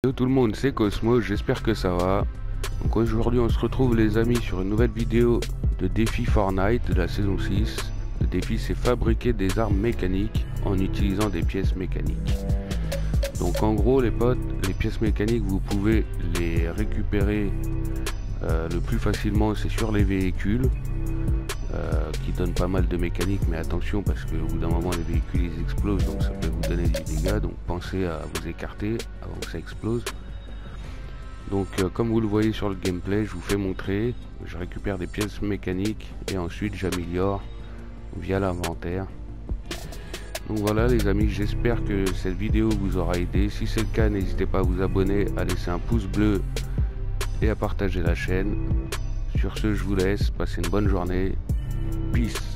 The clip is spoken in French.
Yo tout le monde, c'est Cosmo, j'espère que ça va. Donc aujourd'hui on se retrouve les amis sur une nouvelle vidéo de défi Fortnite de la saison 6. Le défi c'est fabriquer des armes mécaniques en utilisant des pièces mécaniques. Donc en gros les potes, les pièces mécaniques vous pouvez les récupérer le plus facilement c'est sur les véhicules qui donnent pas mal de mécanique, mais attention parce qu'au bout d'un moment les véhicules ils explosent, donc ça peut vous donner des dégâts, donc pensez à vous écarter avant que ça explose. Donc comme vous le voyez sur le gameplay, je vous fais montrer, je récupère des pièces mécaniques et ensuite j'améliore via l'inventaire. Donc voilà les amis, j'espère que cette vidéo vous aura aidé. Si c'est le cas, n'hésitez pas à vous abonner, à laisser un pouce bleu et à partager la chaîne. Sur ce, je vous laisse, passez une bonne journée. Peace.